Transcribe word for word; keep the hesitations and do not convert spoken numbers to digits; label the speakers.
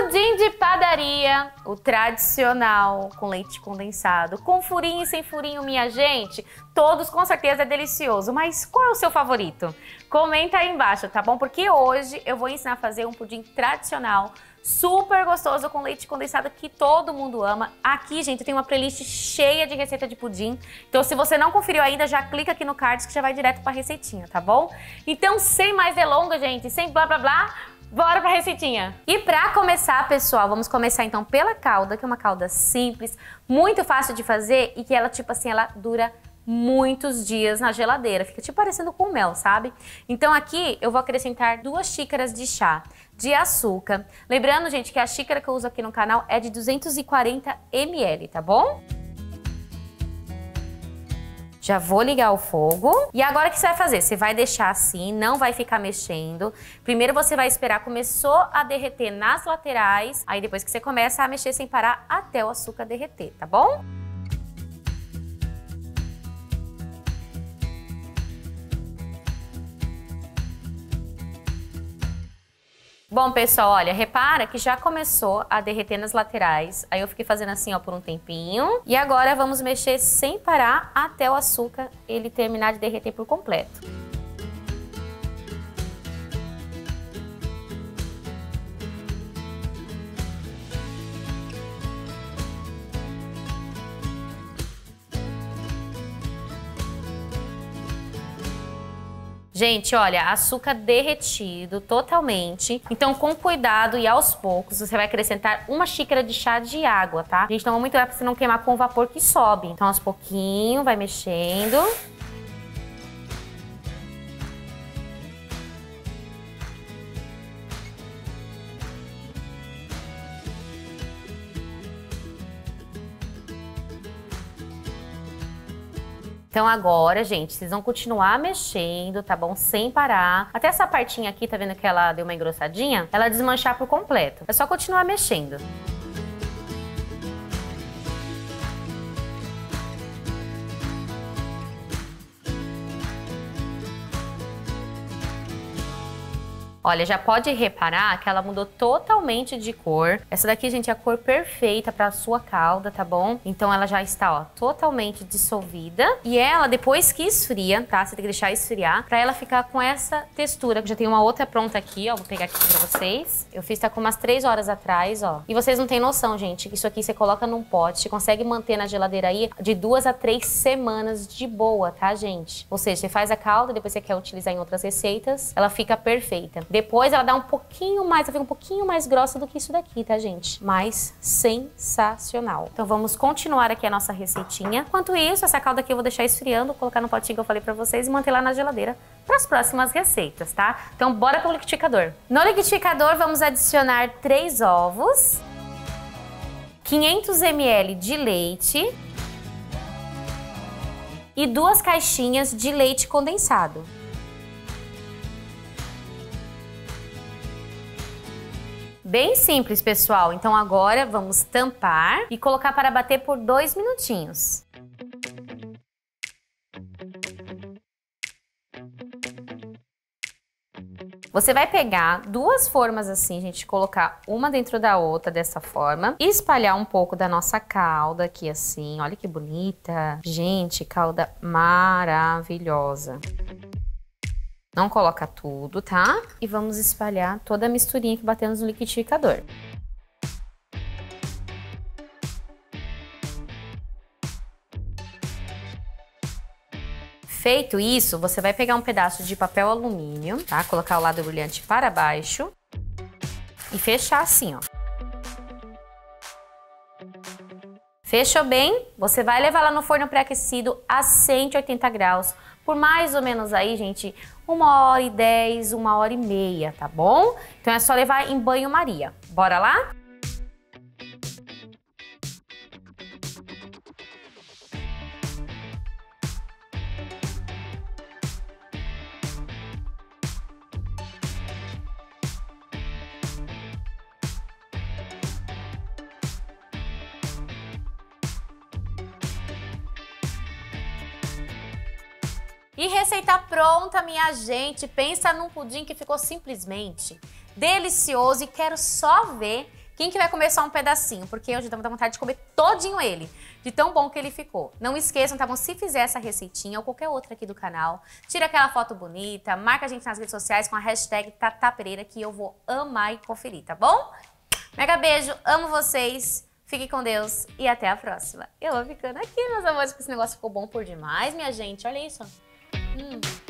Speaker 1: Pudim de padaria, o tradicional, com leite condensado, com furinho e sem furinho, minha gente. Todos com certeza é delicioso, mas qual é o seu favorito? Comenta aí embaixo, tá bom? Porque hoje eu vou ensinar a fazer um pudim tradicional, super gostoso, com leite condensado, que todo mundo ama. Aqui, gente, tem uma playlist cheia de receita de pudim. Então, se você não conferiu ainda, já clica aqui no card que já vai direto pra receitinha, tá bom? Então, sem mais delongas, gente, sem blá blá blá, bora pra receitinha! E pra começar, pessoal, vamos começar então pela calda, que é uma calda simples, muito fácil de fazer e que ela, tipo assim, ela dura muitos dias na geladeira. Fica tipo parecendo com mel, sabe? Então aqui eu vou acrescentar duas xícaras de chá de açúcar. Lembrando, gente, que a xícara que eu uso aqui no canal é de duzentos e quarenta mililitros, tá bom? Já vou ligar o fogo. E agora o que você vai fazer? Você vai deixar assim, não vai ficar mexendo. Primeiro você vai esperar, começou a derreter nas laterais. Aí depois que você começa a mexer sem parar até o açúcar derreter, tá bom? Bom, pessoal, olha, repara que já começou a derreter nas laterais. Aí eu fiquei fazendo assim, ó, por um tempinho. E agora vamos mexer sem parar até o açúcar ele terminar de derreter por completo. Gente, olha, açúcar derretido totalmente. Então, com cuidado e aos poucos, você vai acrescentar uma xícara de chá de água, tá? Gente, toma muito cuidado pra você não queimar com o vapor que sobe. Então, aos pouquinhos, vai mexendo. Então agora, gente, vocês vão continuar mexendo, tá bom? Sem parar. Até essa partinha aqui, tá vendo que ela deu uma engrossadinha? Ela desmanchar por completo. É só continuar mexendo. Olha, já pode reparar que ela mudou totalmente de cor. Essa daqui, gente, é a cor perfeita para a sua calda, tá bom? Então ela já está, ó, totalmente dissolvida. E ela, depois que esfria, tá? Você tem que deixar esfriar para ela ficar com essa textura. Já tem uma outra pronta aqui, ó. Vou pegar aqui para vocês. Eu fiz tá com umas três horas atrás, ó. E vocês não têm noção, gente. Isso aqui você coloca num pote, você consegue manter na geladeira aí de duas a três semanas de boa, tá, gente? Ou seja, você faz a calda, depois você quer utilizar em outras receitas, ela fica perfeita. Depois ela dá um pouquinho mais, ela fica um pouquinho mais grossa do que isso daqui, tá, gente? Mas sensacional. Então vamos continuar aqui a nossa receitinha. Enquanto isso, essa calda aqui eu vou deixar esfriando, colocar no potinho que eu falei pra vocês e manter lá na geladeira para as próximas receitas, tá? Então bora pro liquidificador. No liquidificador vamos adicionar três ovos, quinhentos mililitros de leite e duas caixinhas de leite condensado. Bem simples, pessoal. Então agora vamos tampar e colocar para bater por dois minutinhos. Você vai pegar duas formas assim, gente, colocar uma dentro da outra dessa forma e espalhar um pouco da nossa calda aqui assim. Olha que bonita. Gente, calda maravilhosa. Não coloca tudo, tá? E vamos espalhar toda a misturinha que batemos no liquidificador. Feito isso, você vai pegar um pedaço de papel alumínio, tá? Colocar o lado brilhante para baixo e fechar assim, ó. Fechou bem? Você vai levar lá no forno pré-aquecido a cento e oitenta graus por mais ou menos aí, gente, uma hora e dez, uma hora e meia, tá bom? Então é só levar em banho-maria. Bora lá? E receita pronta, minha gente. Pensa num pudim que ficou simplesmente delicioso e quero só ver Quem que vai comer só um pedacinho? Porque eu já dou vontade de comer todinho ele, de tão bom que ele ficou. Não esqueçam, tá bom? Se fizer essa receitinha ou qualquer outra aqui do canal, tira aquela foto bonita, marca a gente nas redes sociais com a hashtag Tata Pereira, que eu vou amar e conferir, tá bom? Mega beijo, amo vocês. Fique com Deus e até a próxima. Eu vou ficando aqui, meus amores, porque esse negócio ficou bom por demais, minha gente. Olha isso. Hum.